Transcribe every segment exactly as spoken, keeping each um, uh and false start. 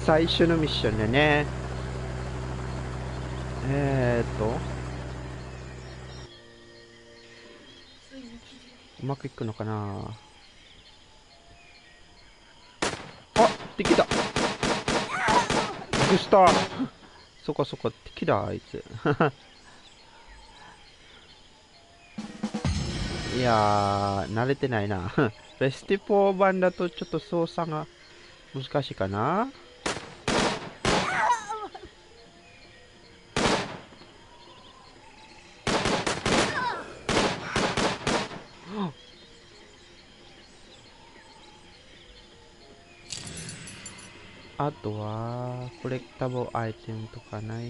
最初のミッションでね。えーっと、うまくいくのかな。あ、敵だ。びっくりした。そこそこ敵だ、あいつ。いやー、慣れてないな。レスティフォー版だとちょっと操作が難しいかな。あとは、コレクタブルアイテムとかない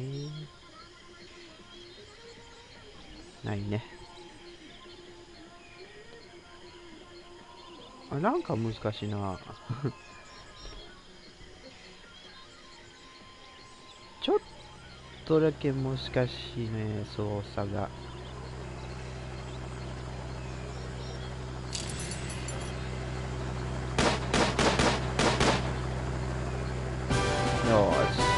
ないね。あ、なんか難しいな。ちょっとだけ難しいね、操作が。よーし。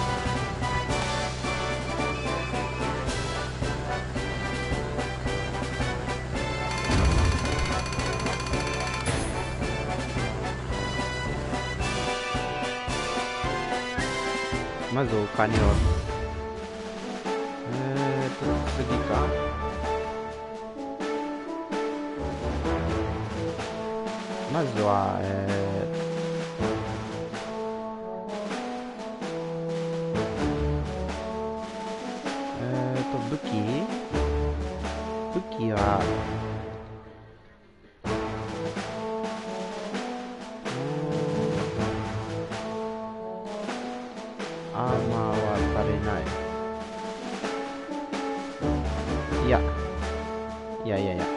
まずお金を。えーと、次か。まずは、えー、えーと、武器武器は、アーマーは足りない。いや、いやいやいや。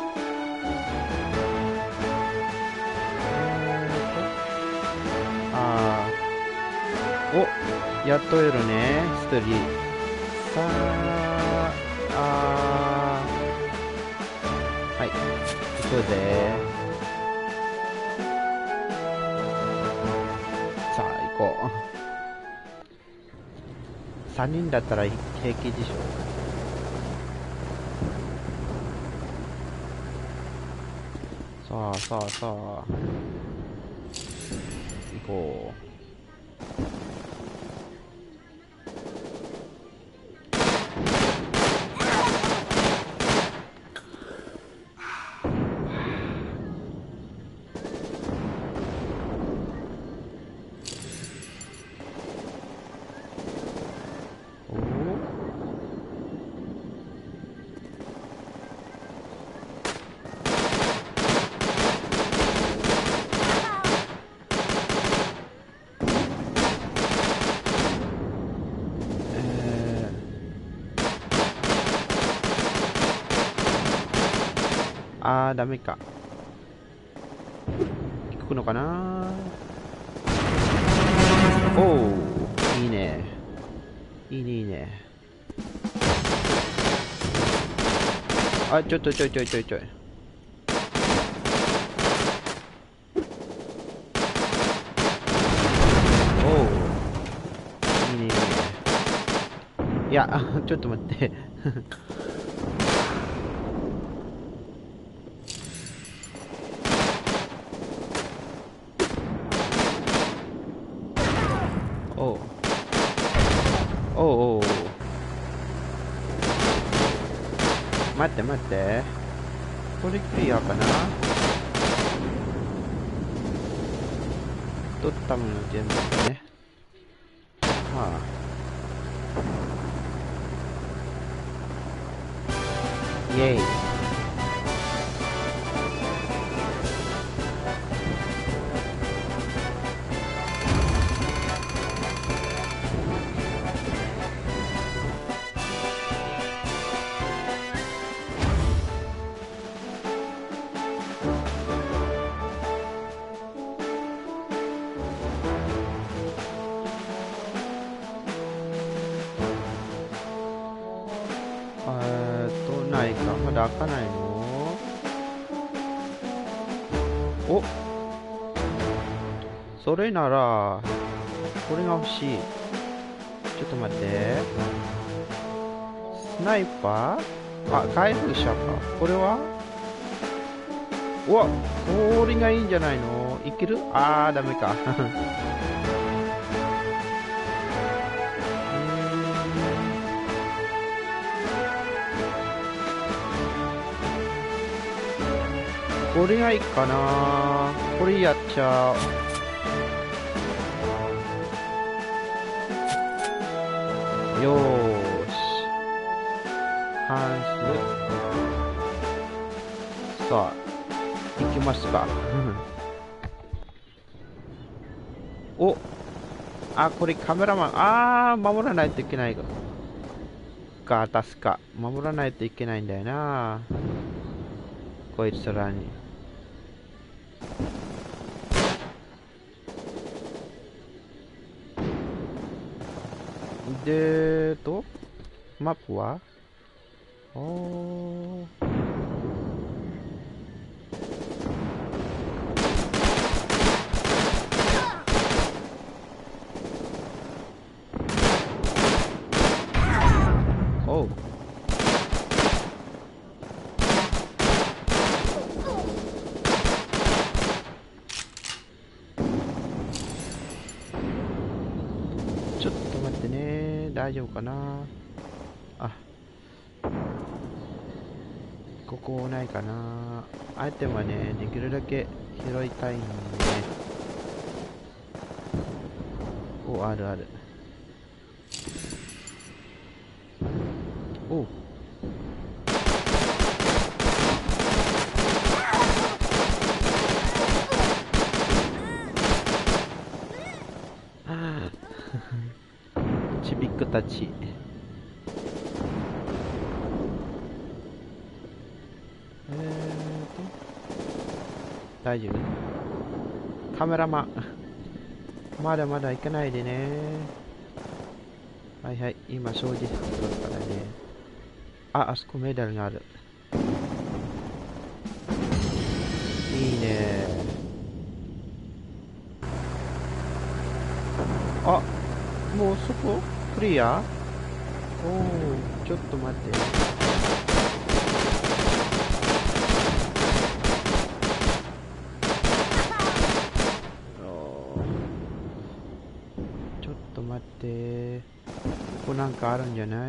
あー、お、やっといるね、一人。さあ、あー、はい、行こうぜ。さあ、行こう。さんにんだったら平気でしょ。さあさあさあ、行こう。あー、ダメか。行くのかな。おお、いいね。いいね、いいね。あ、ちょっとちょいちょいちょいちょい。おお、いいね、いいね。いや、ちょっと待って。おうおうおう、待って待って、これクリアかな。取ったもの全部だね。はあ、イエイ。えーっと、ないか。まだ開かないの。お、それなら、ここれが欲しい。ちょっと待って。スナイパー、あ、回復者か。これは、うわ、これがいいんじゃないの？いける？あー、ダメか。これがいいかな。これやっちゃう。よーし。半数。さあ、行きますか。お、あ、これカメラマン。あー、守らないといけないか。か、確か。守らないといけないんだよな。こいつらに。でーと、マップはおー。おう。ちょっと待ってね。大丈夫かな。あ、ここないかな。アイテムはね、できるだけ拾いたいんでね。お、あるある。おう。ちびっこたち。えーと、大丈夫？カメラマン。まだまだ行かないでね。はいはい、今掃除するからね。あ、あそこメダルがある。いいね。あ、もうそこクリア？おお、ちょっと待って。ちょっと待って。ここなんかあるんじゃない？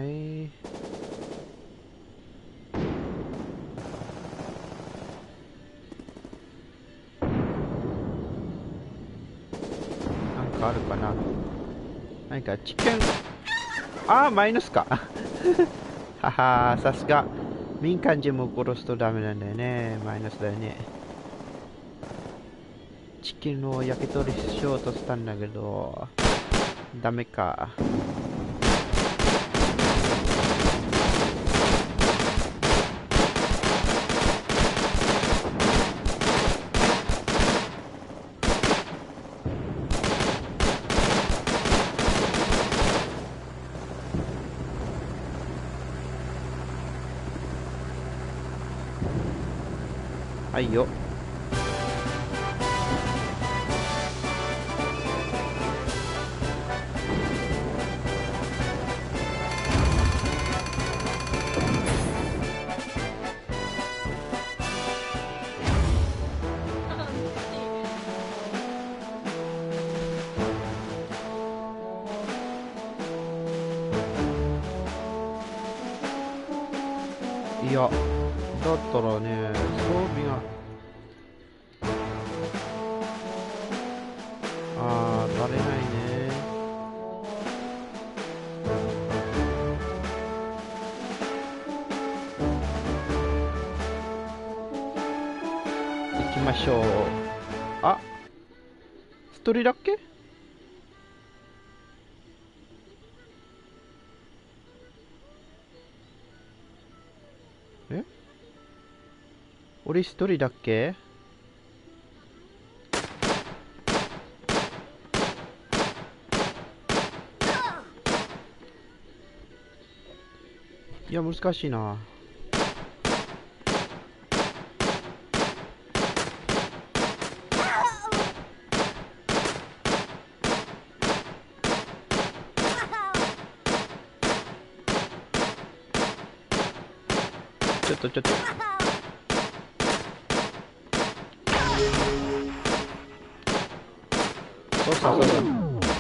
なんかあるかな。何かチキン。あー、マイナスか。はは、さすが。民間人も殺すとダメなんだよね。マイナスだよね。チキンを焼き鳥しようとしたんだけど、ダメか。はいよ。いや、だったらね、装備が、あー、足りないね。行きましょう。あ、一人だっけ？え？俺一人だっけ？いや、難しいな。 ちょっとちょっと。そうそうそうそう。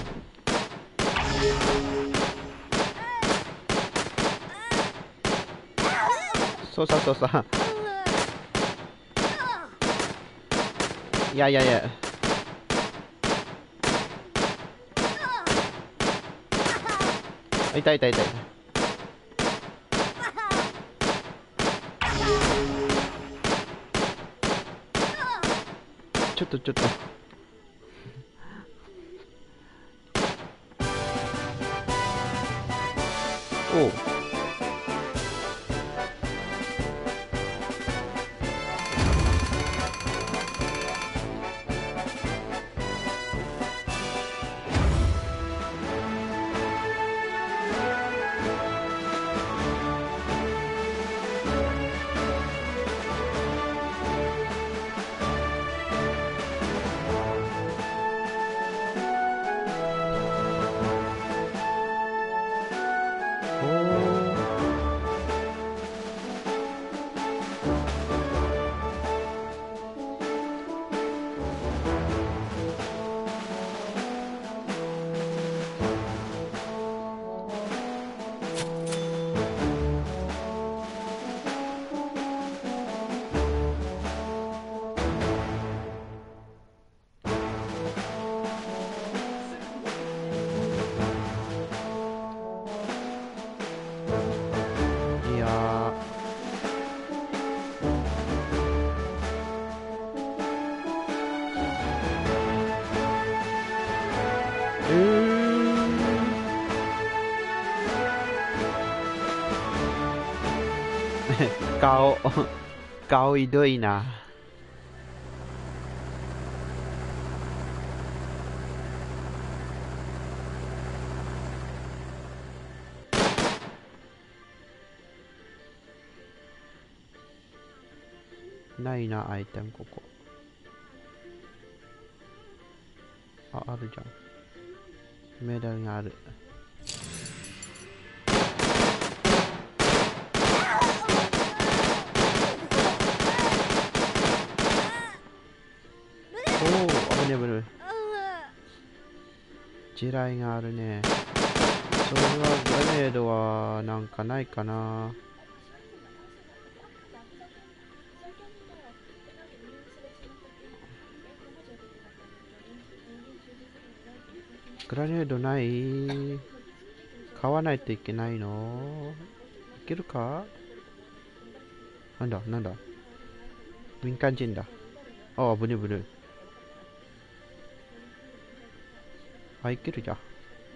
そうそうそうそう。いやいやいや。痛い痛い痛い痛い。ちょっとちょっと。おう。いやー。えー、顔顔ひどいな。ないな、アイテムここ。あ、あるじゃん。メダルがある。おお、危ね危ね。地雷があるね。それはグラネードはなんかないかな。グラネードない？買わないといけないの？いけるか？なんだなんだ、民間人だ。ああ、ブルブル。あ、いけるじゃん。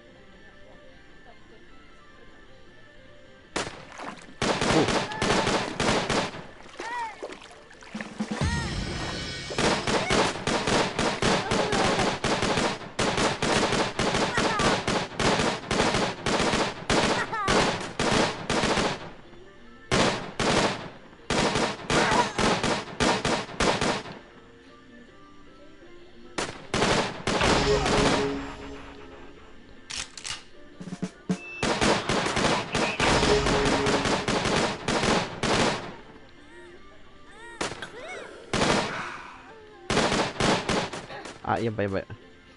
あ、やばいやばい。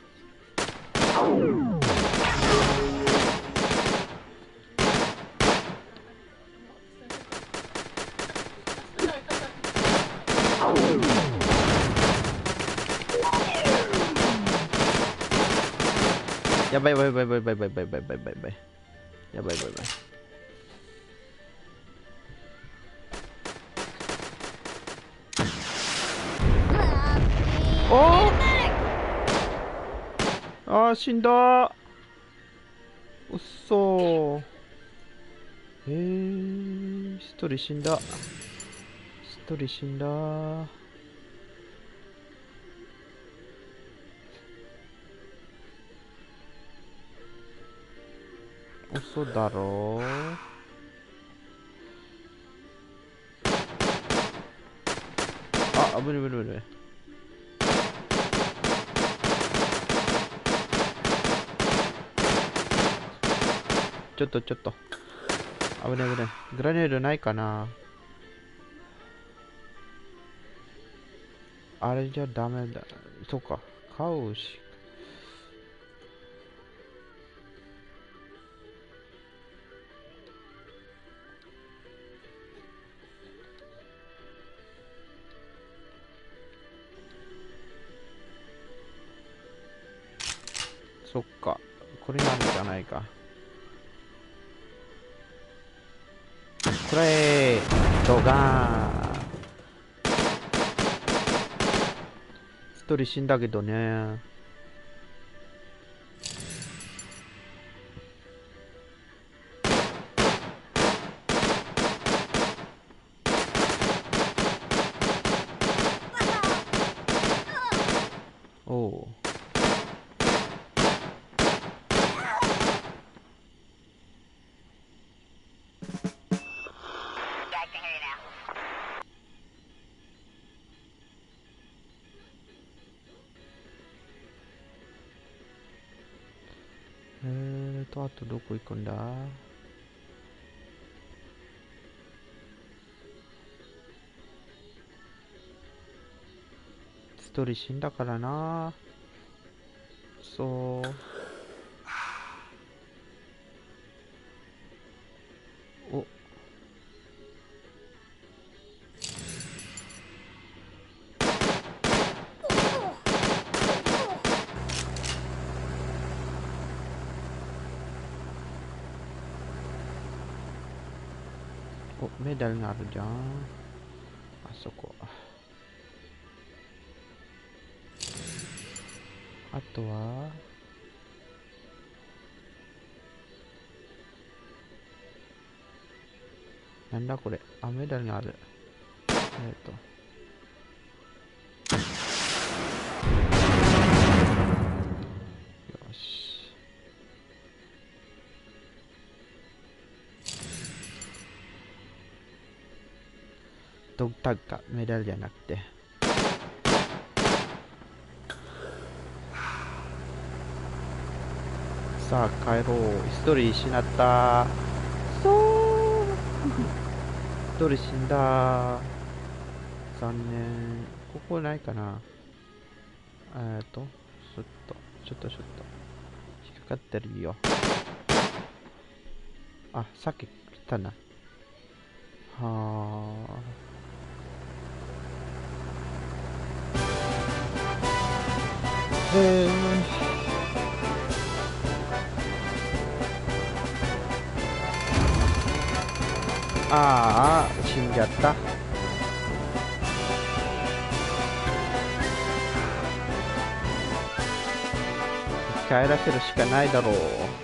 やばいやばいやばいやばいやばいやばいやばいやばいやばいやばいやばい。おー、あー、死んだー。うっそー。えー、一人死んだ。一人死んだー。嘘だろー。あ、危ない危ない危ない。ちょっとちょっと。危ない危ない。グラネードないかな。 あれじゃダメだ。そっか。買うし。そっか。これなんじゃないか。これドガーン。一人死んだけどね。おお。えーと、あとどこ行くんだ？一人死んだからな。そう。お。お、メダルがあるじゃん。あそこ。あとはなんだこれ。あ、メダルがある。えっと。よし。ドッグタグか。メダルじゃなくて。さあ、帰ろう。一人失った。そう一人死んだ。残念。ここないかな。えっと、ちょっと、ちょっとちょっと。引っかかってるよ。あ、さっき来たな。はあ。へえ。ああ、死んじゃった。帰らせるしかないだろう。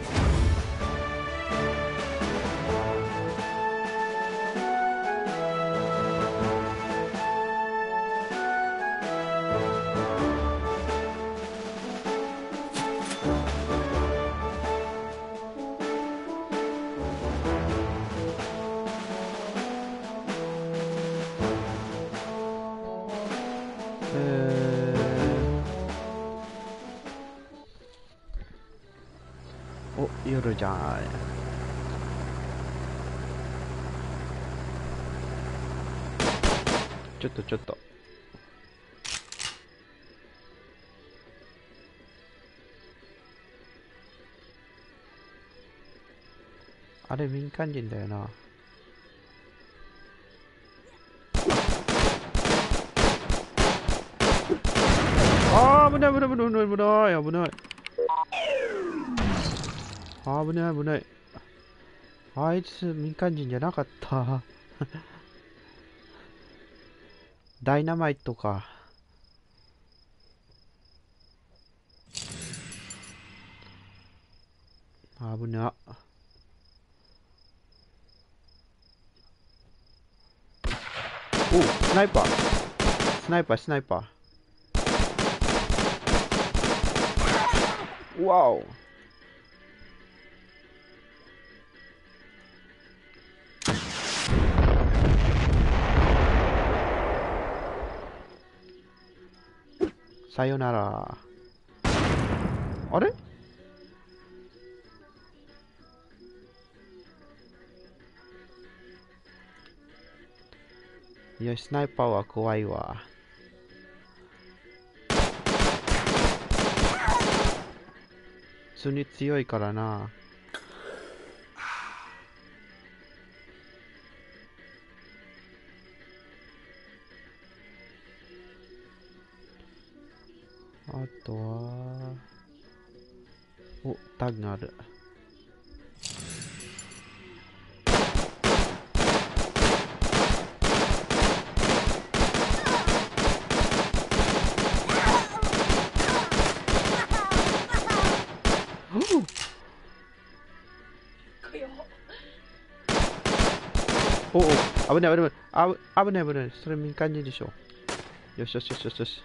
お、夜じゃん。ちょっとちょっと。あれ民間人だよな。あー、危ない危ない危ない危ない危ない危ない。あー、危ない危ない。あいつ民間人じゃなかった。ダイナマイトか。危な。お、スナイパー。スナイパー、スナイパー。わお。さよなら。あれ？いや、スナイパーは怖いわ。 通に強いからな。あとは、お、タグがある。おお、危ない危ないあぶ危ない危ない。それ民間人でしょ。よしよしよしよしよし。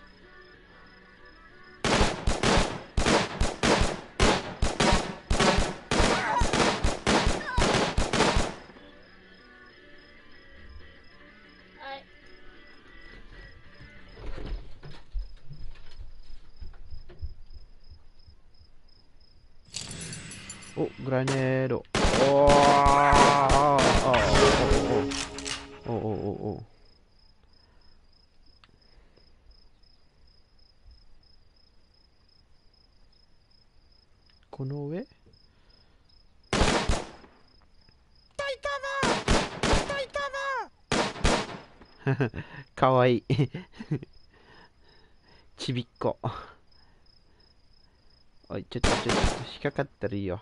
お、グラネード。おーあーおおおおおおお。この上かわいいちびっこ。おい、ちょっとちょっと引っかかったらいいよ。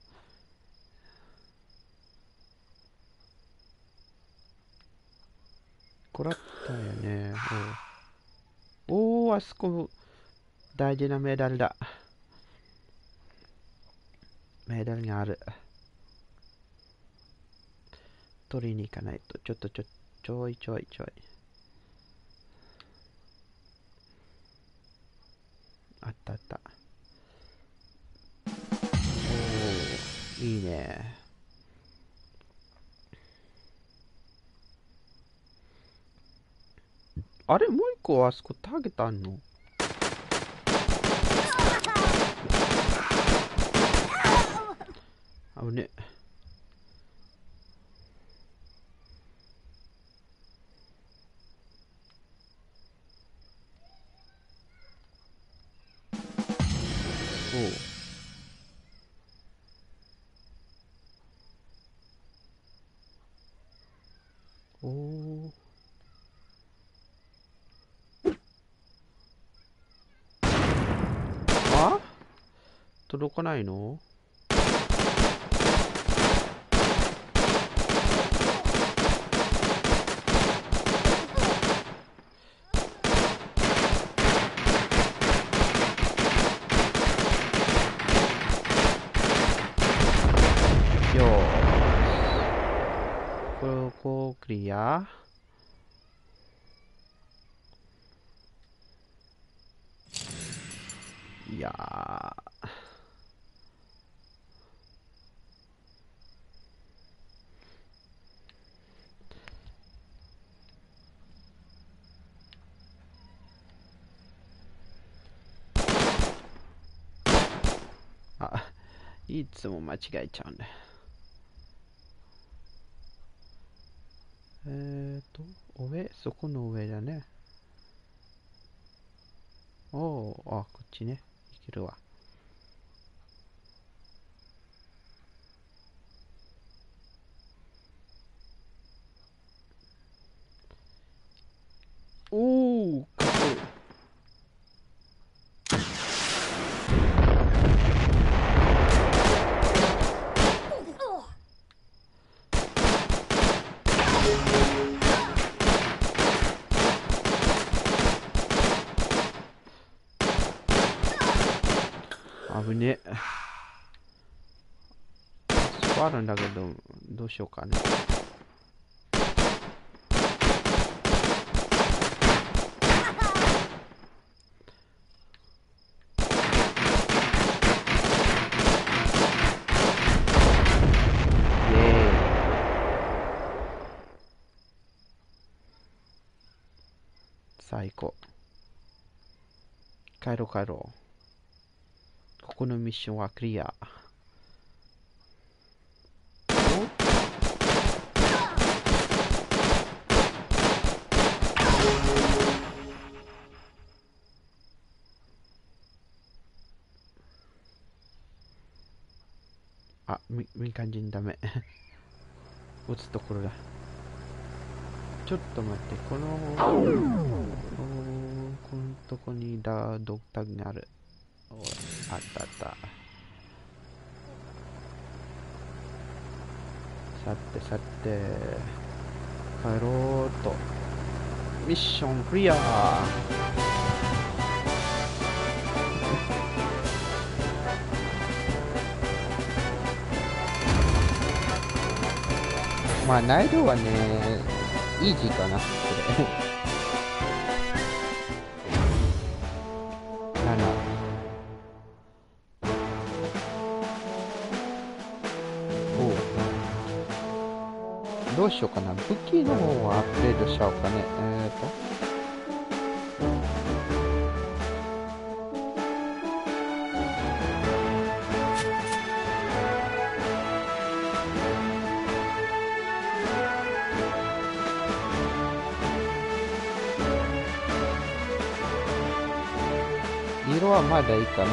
こらったよね。おお、あそこ大事なメダルだ。メダルがある。取りに行かないと。ちょっとちょちょいちょいちょい。あったあった。おお、いいね。あれ、もう一個あそこターゲットあんの？あぶね。おお。あ？届かないの？よーし。ここクリア。いやー。あ、いつも間違えちゃうんだ。えーと、上、そこの上だね。おお、あ、こっちね。いけるわ。おお、かっこいい。危ねえ。そこあるんだけど、どうしようかね。イエーイ。最高。帰ろう帰ろう。ここのミッションはクリア。 あ、み民間人ダメ。撃つところだ。ちょっと待って、この、このとこにダードタグがある。おい、あったあった。さてさて、帰ろうと。ミッションクリア。まあ難易度はね、イージーかな、これ。なな。おう。どうしようかな。武器の方はアップデートしちゃおうかね。えーと。色はまだいいかな。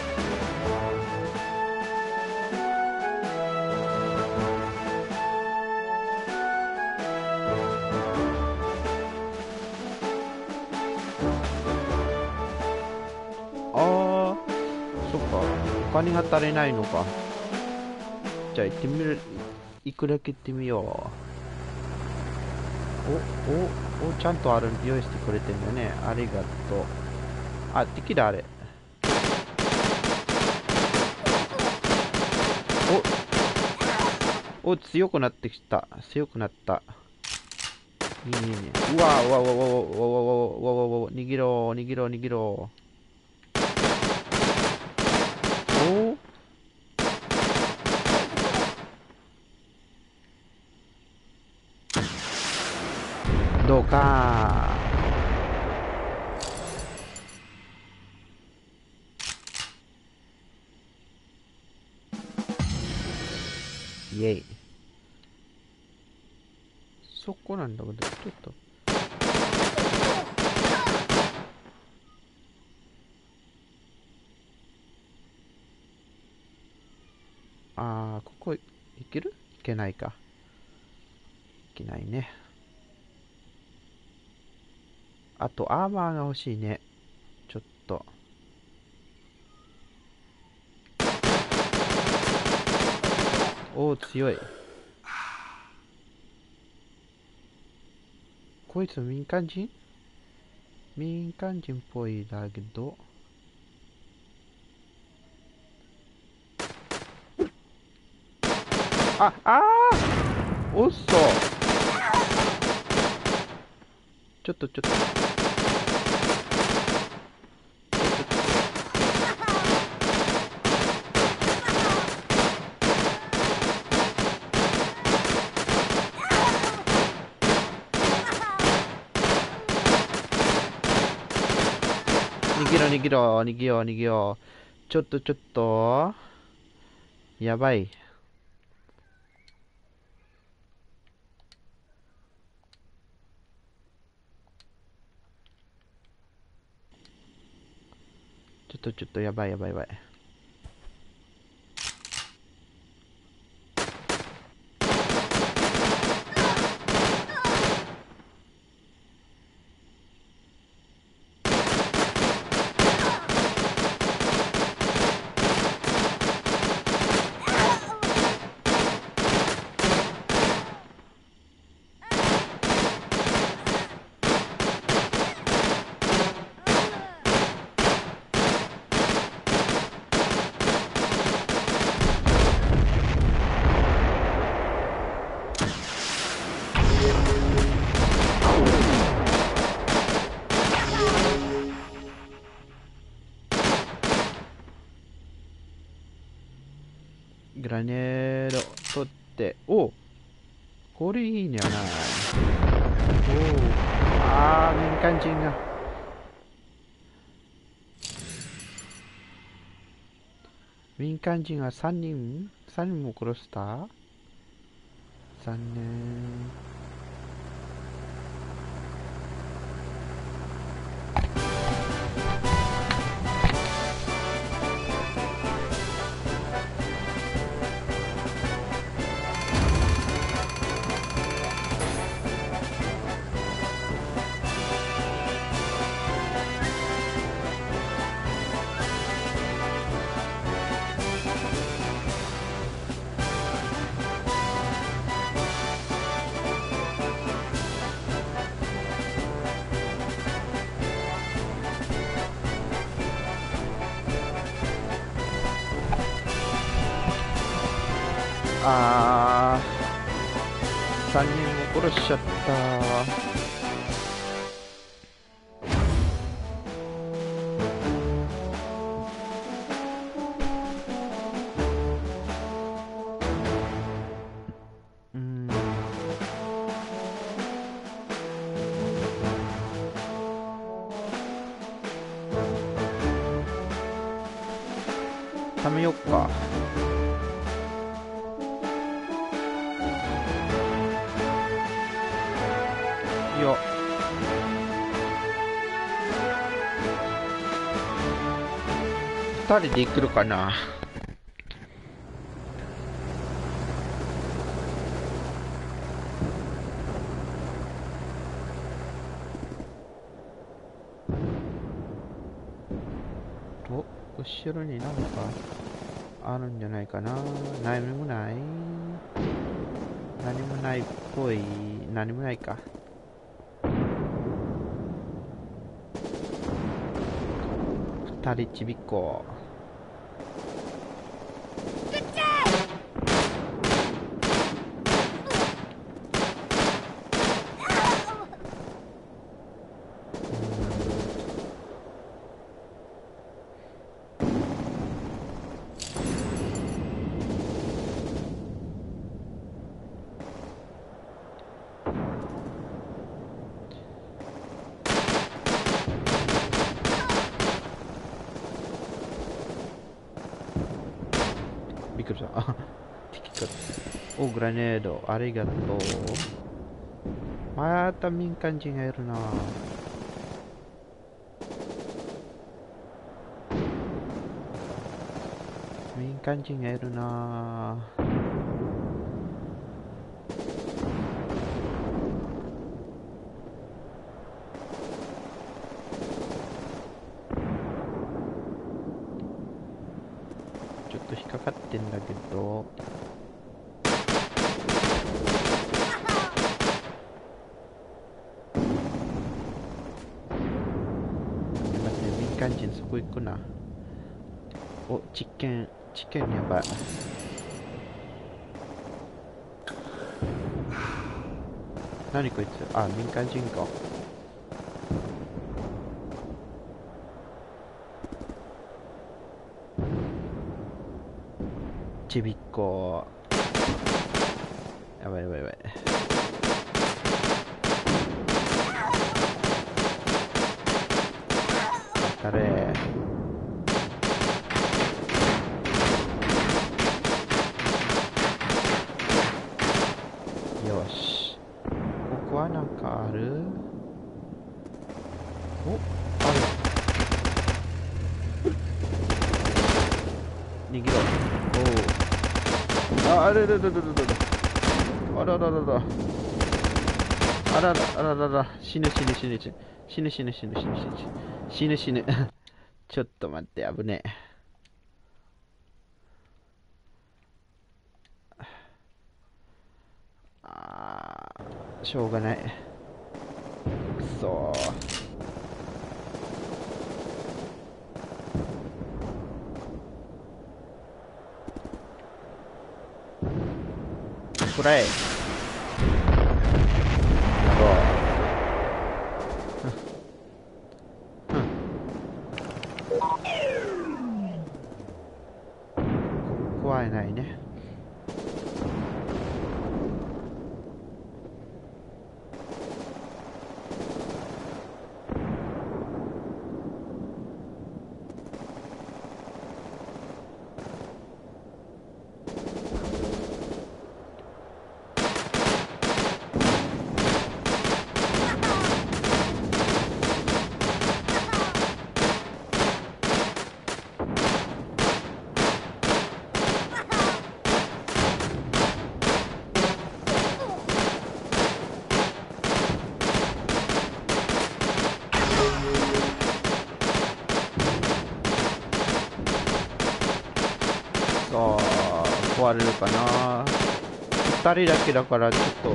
あー、そっか。お金が足りないのか。じゃあ行ってみる、いくらけ行ってみよう。お、お、お、ちゃんとある、用意してくれてんだね。ありがとう。あ、敵だ、あれ。お、お、強くなってきた。強くなった。いいね、いいね。うわ、うわ、うわ、うわ、うわ、うわ、うわ、うわ、うわ、逃げろ、逃げろ、逃げろ。お、どうかー。イェイ。そこなんだけど、ちょっと。あー、ここ、いける？いけないか。いけないね。あと、アーマーが欲しいね。ちょっと。おー、強い。こいつ民間人？民間人っぽいだけど。あ、あー！おっそ。ちょっとちょっと。逃げろ逃げろ逃げよう逃げよう。ちょっとちょっと。やばい。ちょっとちょっとやばいやばいやばい。グラネード取って、お、これいいんじゃない。お、あー、民間人が。民間人がさんにん ?さん 人も殺した？残念。 あー、さんにんも殺しちゃった。うーん、貯めよっか。いや、ふたりで行くのかな。お、後ろになんかあるんじゃないかな。何もない。何もないっぽい。何もないか。二人ちびっこ。びっくりした。あ、敵か。お、グラネード。ありがとう。また民間人がいるな。民間人がいるな。ちょっと引っかかってんだけど。待って、民間人そこ行くな。お、実験、実験やばい。何こいつ。あ、民間人か。ちびっこ。やばいやばいやばい。誰。よし。ここはなんかある？お、ある。逃げろ。おお。あ、あれれれれれれれ。あらららら。あららあららら。死ぬ死ぬ死ぬ死ぬ。死ぬ死ぬ死ぬ死ぬ死ぬ死ぬ死ぬ。ちょっと待って、危ねえ。あー、しょうがない。くそー。こらえ。やろう。怖いないね。さあ、壊れるかな。ふたりだけだからちょっと。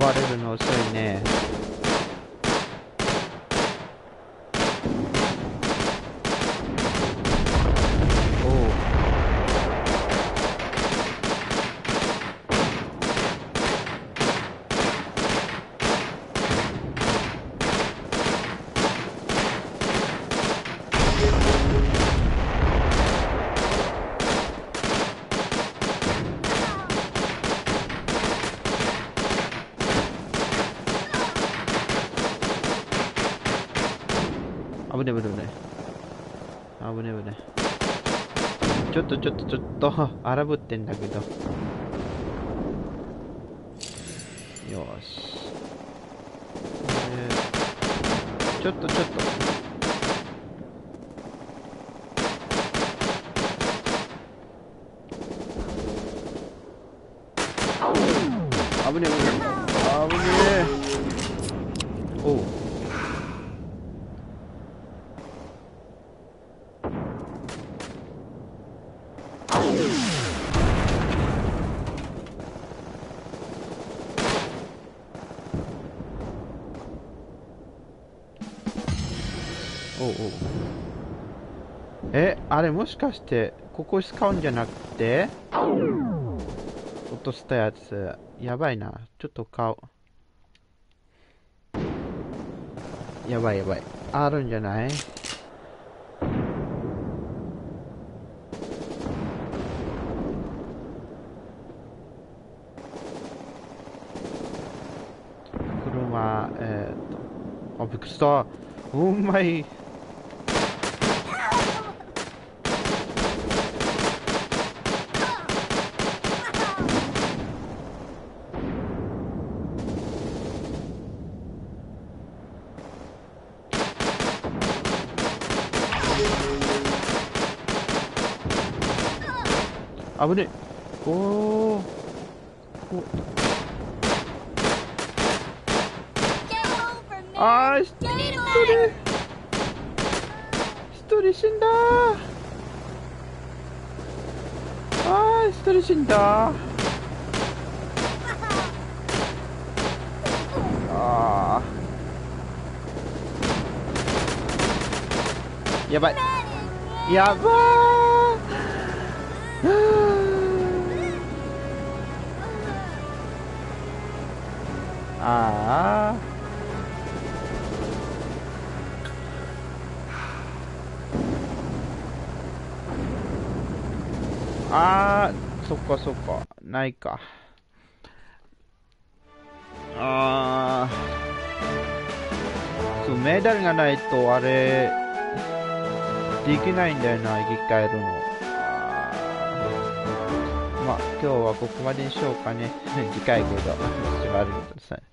壊れるの遅いね。危ね危ね危ね危ね危ね。ちょっとちょっとちょっと荒ぶってんだけど。よし、えー、ちょっとちょっと危ね危ね危ねえ。おう、おうおう。え、あれもしかしてここ使うんじゃなくて落としたやつやばいな。ちょっと顔やばいやばい。あるんじゃない？車、えー、っとあ、びっくりした。うまい。危ねえ。おお。お。あー、一人一人死んだー。あー、一人死んだー。あー、やばいやばー。ああ。あー、そっかそっか、ないか。あー、そう、メダルがないとあれできないんだよな、生き返るの。あー、まあ今日はここまでにしようかね。次回こそ、しばらくください。